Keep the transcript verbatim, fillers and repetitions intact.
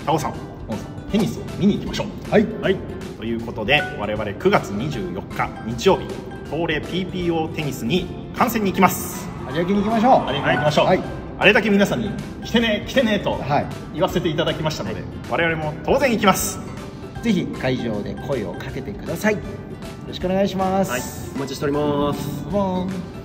タオさん、テニスを見に行きましょう。はい、はい、ということで我々くがつにじゅうよっか日曜日、東レ ピーピーオー テニスに観戦に行きます。 有明に行きましょう。 有明に行きましょう。はい、あれだけ皆さんに来てね来てねと言わせていただきましたので、はい、我々も当然行きます。 ぜひ会場で声をかけてください。よろしくお願いします。はい、 お待ちしております。